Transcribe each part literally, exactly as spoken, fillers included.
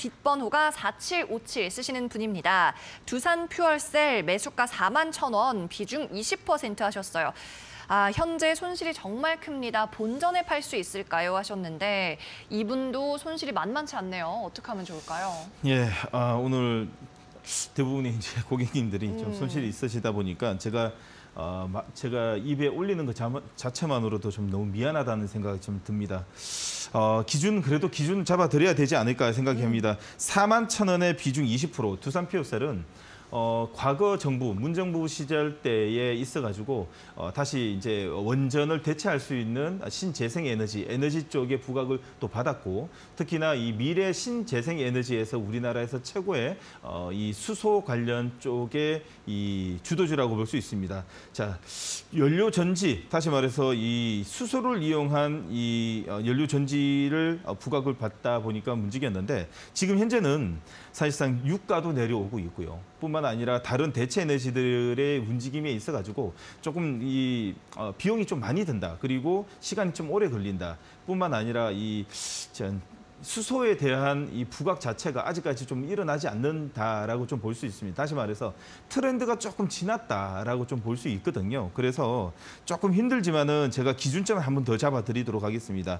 뒷번호가 사칠오칠 쓰시는 분입니다. 두산 퓨얼셀 매수가 사만 천 원, 비중 이십 퍼센트 하셨어요. 아, 현재 손실이 정말 큽니다. 본전에 팔 수 있을까요? 하셨는데 이분도 손실이 만만치 않네요. 어떻게 하면 좋을까요? 예, 아, 오늘 대부분의 이제 고객님들이 좀 음. 손실이 있으시다 보니까 제가 어, 제가 입에 올리는 것 자체만으로도 좀 너무 미안하다는 생각이 좀 듭니다. 어, 기준 그래도 기준을 잡아드려야 되지 않을까 생각합니다. 음. 사만 천 원의 비중 이십 퍼센트 두산 퓨어셀은 어, 과거 정부, 문정부 시절 때에 있어가지고 어, 다시 이제 원전을 대체할 수 있는 신재생 에너지, 에너지 쪽의 부각을 또 받았고, 특히나 이 미래 신재생 에너지에서 우리나라에서 최고의 어, 이 수소 관련 쪽의 이 주도주라고 볼 수 있습니다. 자, 연료 전지, 다시 말해서 이 수소를 이용한 이 연료 전지를 부각을 받다 보니까 움직였는데, 지금 현재는 사실상 유가도 내려오고 있고요. 뿐만 아니라 다른 대체 에너지들의 움직임에 있어가지고 조금 이 어, 비용이 좀 많이 든다. 그리고 시간이 좀 오래 걸린다. 뿐만 아니라 이 전, 수소에 대한 이 부각 자체가 아직까지 좀 일어나지 않는다라고 좀 볼 수 있습니다. 다시 말해서 트렌드가 조금 지났다라고 좀 볼 수 있거든요. 그래서 조금 힘들지만은 제가 기준점을 한번 더 잡아드리도록 하겠습니다.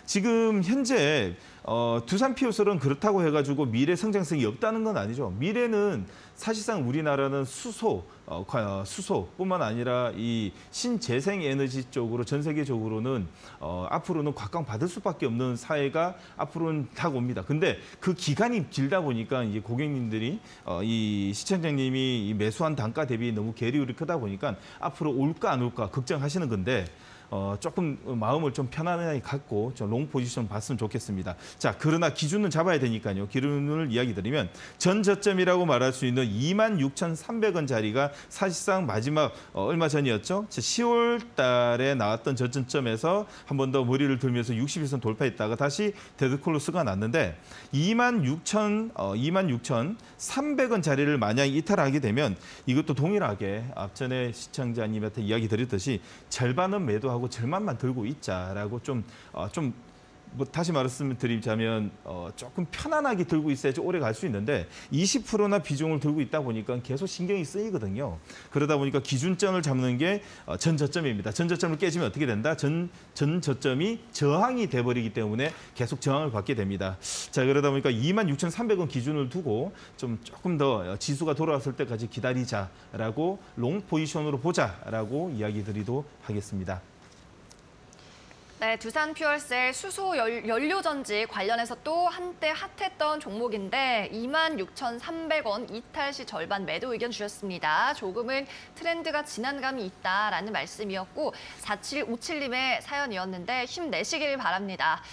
지금 현재 어, 두산 퓨어셀은 그렇다고 해가지고 미래 성장성이 없다는 건 아니죠. 미래는 사실상 우리나라는 수소, 어, 수소뿐만 아니라 이 신재생 에너지 쪽으로 전 세계적으로는 어, 앞으로는 곽광받을 수밖에 없는 사회가 앞으로는 다가옵니다. 근데 그 기간이 길다 보니까 이제 고객님들이 어, 이 시청자님이 이 매수한 단가 대비 너무 계리율이 크다 보니까 앞으로 올까 안 올까 걱정하시는 건데. 어, 조금 마음을 좀 편안하게 갖고 좀 롱 포지션 봤으면 좋겠습니다. 자, 그러나 기준은 잡아야 되니까요. 기준을 이야기 드리면 전 저점이라고 말할 수 있는 이만 육천삼백 원짜리가 사실상 마지막 어, 얼마 전이었죠. 시월 달에 나왔던 저점에서 한 번 더 머리를 들면서 육십 일선 돌파했다가 다시 데드콜로스가 났는데 이만 육천삼백 원짜리를 만약 이탈하게 되면 이것도 동일하게 앞전에 시청자님한테 이야기 드렸듯이 절반은 매도하고 절반만 들고 있자라고 좀, 어, 좀, 뭐 다시 말씀드리자면 어, 조금 편안하게 들고 있어야지 오래 갈 수 있는데 이십 퍼센트나 비중을 들고 있다 보니까 계속 신경이 쓰이거든요. 그러다 보니까 기준점을 잡는 게 어, 전 저점입니다. 전 저점을 깨지면 어떻게 된다? 전, 전 저점이 저항이 돼버리기 때문에 계속 저항을 받게 됩니다. 자, 그러다 보니까 이만 육천삼백 원 기준을 두고 좀 조금 더 지수가 돌아왔을 때까지 기다리자라고 롱 포지션으로 보자라고 이야기 드리도록 하겠습니다. 네, 두산 퓨얼셀 수소 연, 연료전지 관련해서 또 한때 핫했던 종목인데 이만 육천삼백 원 이탈 시 절반 매도 의견 주셨습니다. 조금은 트렌드가 지난 감이 있다라는 말씀이었고 사칠오칠 님의 사연이었는데 힘내시길 바랍니다.